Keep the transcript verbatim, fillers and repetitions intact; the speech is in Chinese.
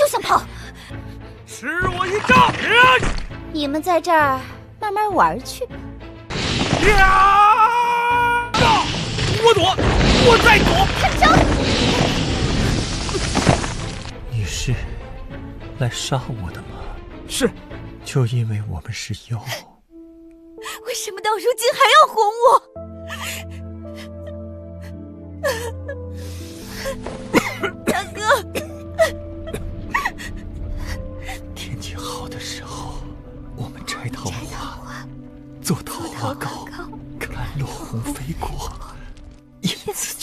就想跑。 吃我一招！ 你们在这儿慢慢玩去吧。 呀！我躲，我再躲。 看招！ 你是来杀我的吗？ 是。 就因为我们是妖。 为什么到如今还要哄我？大哥， 天气好的时候，我们摘桃花，做桃花糕，看落红飞过，燕子